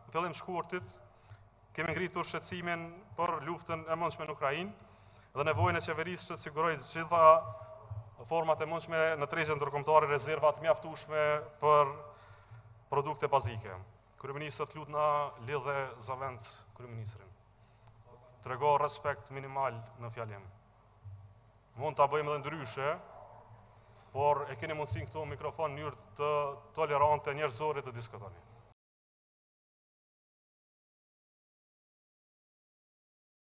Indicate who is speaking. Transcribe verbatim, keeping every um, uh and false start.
Speaker 1: fillim shkurtit, kemi ngritur shqetësimin për luftën e mundshme në Ukrainë dhe nevojën e qeverisë që të sigurojë të gjitha format e mundshme në tregjen ndërkombëtare rezerva të mjaftueshme për produkte bazike. Kryeministët lut na lidhe zavend kryeministrin. Trego respekt minimal në fjalim. Mund ta bëjmë edhe ndryshe, por e keni mundësinë këtu mikrofon në mënyrë të tolerante, njerëzore të diskutoni.